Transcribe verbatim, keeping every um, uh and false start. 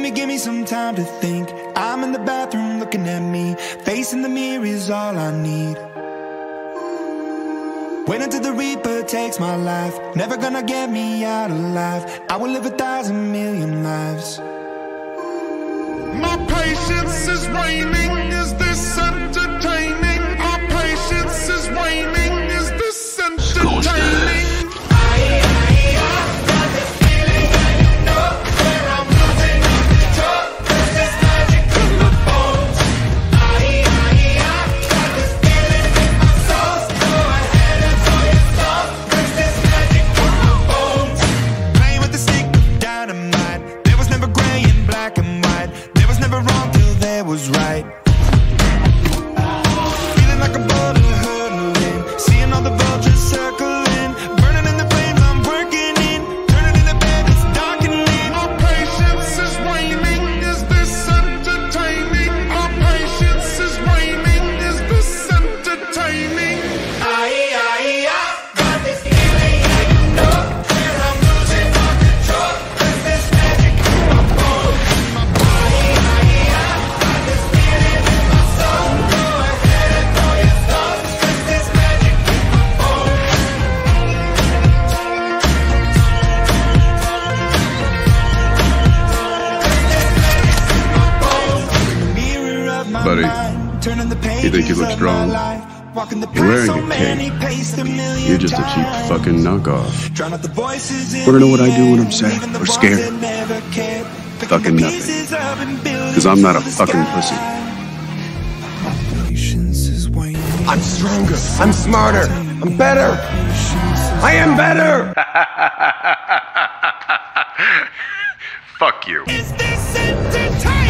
me, give me some time to think. I'm in the bathroom looking at me. Facing the mirror is all I need. Wait until the Reaper takes my life. Never gonna get me out alive. I will live a thousand million lives. My patience is waning. Is this entertaining? My patience is waning. Is this entertaining? Was right. Feeling like a boulder hurtling, seeing all the vultures circling, burning in the flames I'm working in, turning in the bed it's darkening. My patience is waning. Is this entertaining? My patience is waning. Is this entertaining? I, I, I got this feeling, yeah, you know, that I'm losing all control. Cause this magic in my bones. My body, Buddy, you think you look strong? You're wearing a cape. You're just a cheap fucking knockoff. Wanna know what I do when I'm sad or scared? Fucking nothing. Cause I'm not a fucking pussy. I'm stronger. I'm smarter. I'm better. I am better. Fuck you. Is this entertainment?